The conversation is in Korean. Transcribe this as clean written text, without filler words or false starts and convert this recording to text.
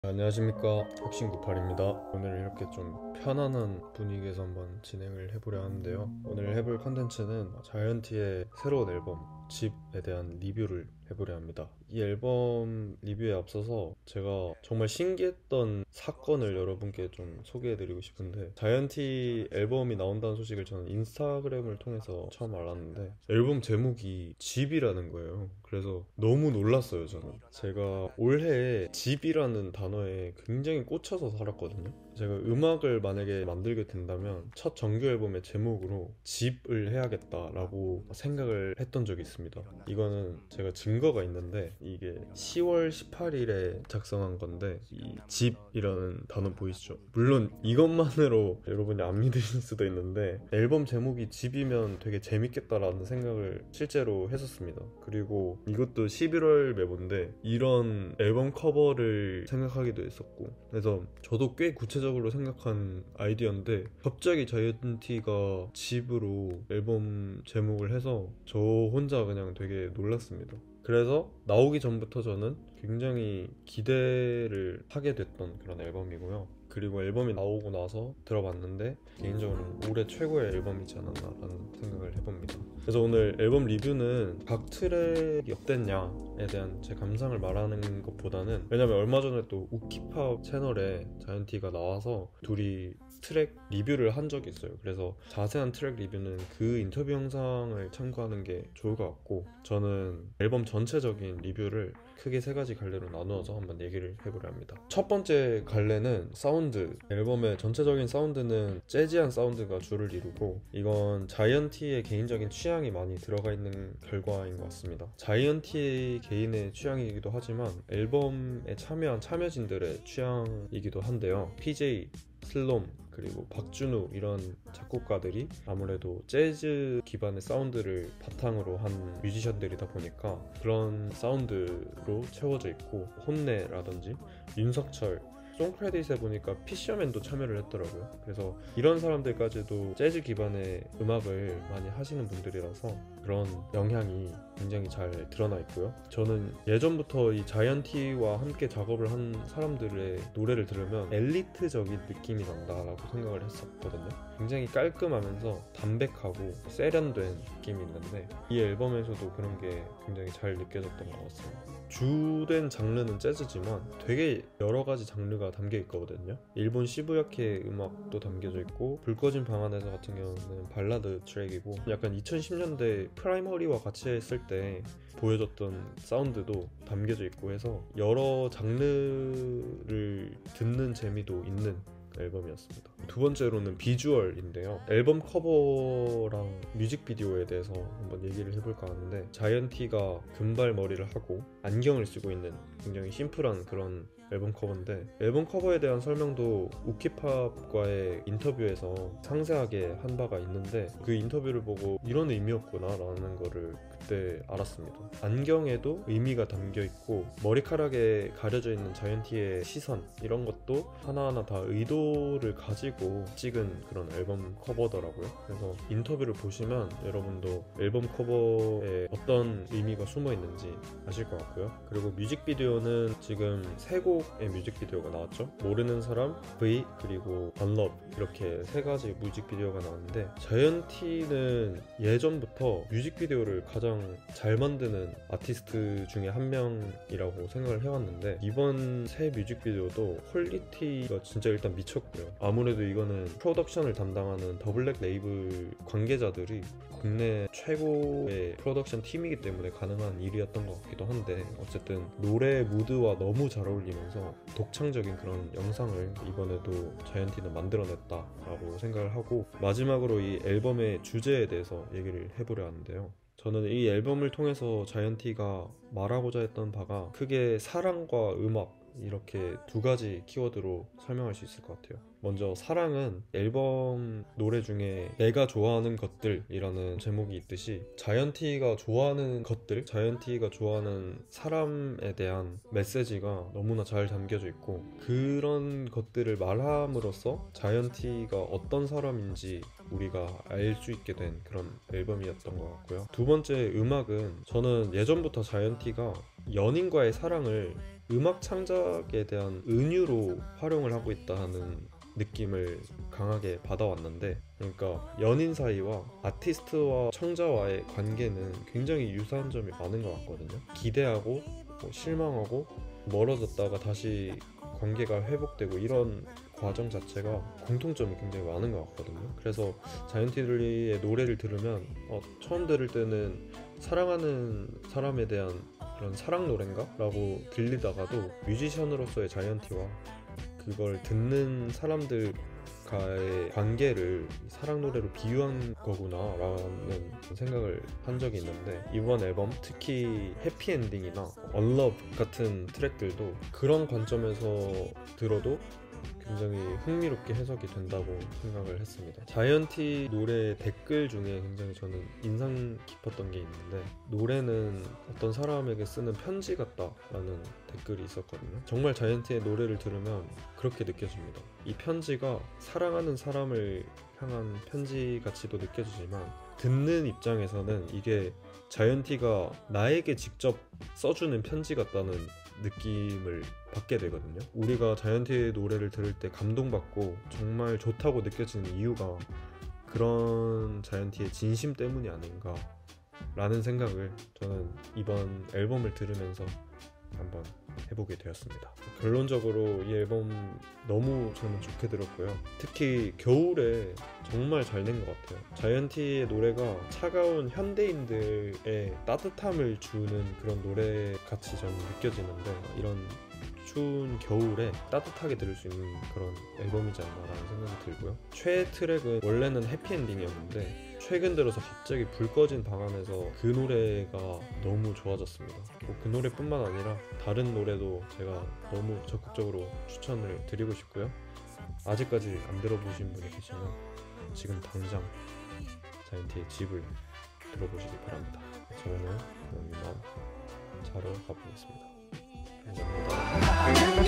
안녕하십니까, 혁신98입니다. 오늘 이렇게 좀 편안한 분위기에서 한번 진행을 해보려 하는데요. 오늘 해볼 컨텐츠는 자이언티의 새로운 앨범 집에 대한 리뷰를 해보려 합니다. 이 앨범 리뷰에 앞서서 제가 정말 신기했던 사건을 여러분께 좀 소개해드리고 싶은데, 자이언티 앨범이 나온다는 소식을 저는 인스타그램을 통해서 처음 알았는데 앨범 제목이 집이라는 거예요. 그래서 너무 놀랐어요. 저는 제가 올해 집이라는 단어에 굉장히 꽂혀서 살았거든요. 제가 음악을 만약에 만들게 된다면 첫 정규 앨범의 제목으로 집을 해야겠다라고 생각을 했던 적이 있습니다. 이거는 제가 증거가 있는데, 이게 10월 18일에 작성한 건데, 이 집이라는 단어 보이시죠? 물론 이것만으로 여러분이 안 믿으실 수도 있는데 앨범 제목이 집이면 되게 재밌겠다라는 생각을 실제로 했었습니다. 그리고 이것도 11월 메모인데 이런 앨범 커버를 생각하기도 했었고, 그래서 저도 꽤 구체적으로 생각한 아이디어인데 갑자기 자이언티가 집으로 앨범 제목을 해서 저 혼자 그냥 되게 놀랐습니다. 그래서 나오기 전부터 저는 굉장히 기대를 하게 됐던 그런 앨범이고요. 그리고 앨범이 나오고 나서 들어봤는데 개인적으로는 올해 최고의 앨범이지 않았나라는 생각을 해봅니다. 그래서 오늘 앨범 리뷰는 각 트랙이 어땠냐에 대한 제 감상을 말하는 것보다는, 왜냐면 얼마 전에 또 우키팝 채널에 자이언티가 나와서 둘이 트랙 리뷰를 한 적이 있어요. 그래서 자세한 트랙 리뷰는 그 인터뷰 영상을 참고하는 게 좋을 것 같고, 저는 앨범 전체적인 리뷰를 크게 세 가지 갈래로 나누어서 한번 얘기를 해보려 합니다. 첫 번째 갈래는 사운드. 앨범의 전체적인 사운드는 재즈한 사운드가 주를 이루고, 이건 자이언티의 개인적인 취향이 많이 들어가 있는 결과인 것 같습니다. 자이언티 개인의 취향이기도 하지만 앨범에 참여한 참여진들의 취향이기도 한데요. PJ, 슬롬, 그리고 박준우, 이런 작곡가들이 아무래도 재즈 기반의 사운드를 바탕으로 한 뮤지션들이다 보니까 그런 사운드로 채워져 있고, 혼내라든지 윤석철, 송크레딧에 보니까 피셔맨도 참여를 했더라고요. 그래서 이런 사람들까지도 재즈 기반의 음악을 많이 하시는 분들이라서 그런 영향이 굉장히 잘 드러나 있고요. 저는 예전부터 이 자이언티와 함께 작업을 한 사람들의 노래를 들으면 엘리트적인 느낌이 난다라고 생각을 했었거든요. 굉장히 깔끔하면서 담백하고 세련된 느낌이 있는데 이 앨범에서도 그런 게 굉장히 잘 느껴졌던 것 같습니다. 주된 장르는 재즈지만 되게 여러 가지 장르가 담겨 있거든요. 일본 시부야케 음악도 담겨져 있고, 불 꺼진 방 안에서 같은 경우는 발라드 트랙이고, 약간 2010년대 프라이머리와 같이 했을 때 보여줬던 사운드도 담겨져 있고 해서 여러 장르를 듣는 재미도 있는 앨범이었습니다. 두 번째로는 비주얼인데요. 앨범 커버랑 뮤직비디오에 대해서 한번 얘기를 해볼까 하는데, 자이언티가 금발머리를 하고 안경을 쓰고 있는 굉장히 심플한 그런 앨범 커버인데, 앨범 커버에 대한 설명도 우키팝과의 인터뷰에서 상세하게 한 바가 있는데, 그 인터뷰를 보고 이런 의미였구나 라는 거를 그때 알았습니다. 안경에도 의미가 담겨 있고, 머리카락에 가려져 있는 자이언티의 시선, 이런 것도 하나하나 다 의도를 가지고 찍은 그런 앨범 커버더라고요. 그래서 인터뷰를 보시면 여러분도 앨범 커버에 어떤 의미가 숨어 있는지 아실 것 같고요. 그리고 뮤직비디오는 지금 세 곡의 뮤직비디오가 나왔죠. 모르는 사람, V, 그리고 언럽, 이렇게 세 가지 뮤직비디오가 나왔는데, 자이언티는 예전부터 뮤직비디오를 가장 잘 만드는 아티스트 중에 한 명이라고 생각을 해왔는데, 이번 새 뮤직비디오도 퀄리티가 진짜 일단 미쳤고요. 아무래도 이거는 프로덕션을 담당하는 더블랙 레이블 관계자들이 국내 최고의 프로덕션 팀이기 때문에 가능한 일이었던 것 같기도 한데, 어쨌든 노래 무드와 너무 잘 어울리면서 독창적인 그런 영상을 이번에도 자이언티는 만들어냈다라고 생각을 하고, 마지막으로 이 앨범의 주제에 대해서 얘기를 해보려 하는데요. 저는 이 앨범을 통해서 자이언티가 말하고자 했던 바가 크게 사랑과 음악, 이렇게 두 가지 키워드로 설명할 수 있을 것 같아요. 먼저 사랑은 앨범 노래 중에 내가 좋아하는 것들이라는 제목이 있듯이, 자이언티가 좋아하는 것들, 자이언티가 좋아하는 사람에 대한 메시지가 너무나 잘 담겨져 있고, 그런 것들을 말함으로써 자이언티가 어떤 사람인지 우리가 알 수 있게 된 그런 앨범이었던 것 같고요. 두 번째, 음악은 저는 예전부터 자이언티가 연인과의 사랑을 음악 창작에 대한 은유로 활용을 하고 있다는 느낌을 강하게 받아왔는데, 그러니까 연인 사이와 아티스트와 청자와의 관계는 굉장히 유사한 점이 많은 것 같거든요. 기대하고 실망하고 멀어졌다가 다시 관계가 회복되고 이런 과정 자체가 공통점이 굉장히 많은 것 같거든요. 그래서 자이언티들리의 노래를 들으면 처음 들을 때는 사랑하는 사람에 대한 그런 사랑 노래인가? 라고 들리다가도 뮤지션으로서의 자이언티와 그걸 듣는 사람들과의 관계를 사랑 노래로 비유한 거구나 라는 생각을 한 적이 있는데, 이번 앨범 특히 해피엔딩이나 언러브 같은 트랙들도 그런 관점에서 들어도 굉장히 흥미롭게 해석이 된다고 생각을 했습니다. 자이언티 노래 댓글 중에 굉장히 저는 인상 깊었던 게 있는데, 노래는 어떤 사람에게 쓰는 편지 같다라는 댓글이 있었거든요. 정말 자이언티의 노래를 들으면 그렇게 느껴집니다. 이 편지가 사랑하는 사람을 향한 편지같이도 느껴지지만, 듣는 입장에서는 이게 자이언티가 나에게 직접 써주는 편지 같다는 느낌을 받게 되거든요. 우리가 자이언티의 노래를 들을 때 감동받고 정말 좋다고 느껴지는 이유가 그런 자이언티의 진심 때문이 아닌가 라는 생각을 저는 이번 앨범을 들으면서 한번 해보게 되었습니다. 결론적으로 이 앨범 너무 저는 좋게 들었고요. 특히 겨울에 정말 잘 된 것 같아요. 자이언티의 노래가 차가운 현대인들의 따뜻함을 주는 그런 노래 같이 저는 느껴지는데, 이런 추운 겨울에 따뜻하게 들을 수 있는 그런 앨범이지 않나라는 생각이 들고요. 최애 트랙은 원래는 해피엔딩이었는데 최근 들어서 갑자기 불 꺼진 방 안에서 그 노래가 너무 좋아졌습니다. 그 노래뿐만 아니라 다른 노래도 제가 너무 적극적으로 추천을 드리고 싶고요. 아직까지 안 들어보신 분이 계시면 지금 당장 자이언티의 집을 들어보시기 바랍니다. 저는 그럼 이만 자러 가보겠습니다. 감사합니다.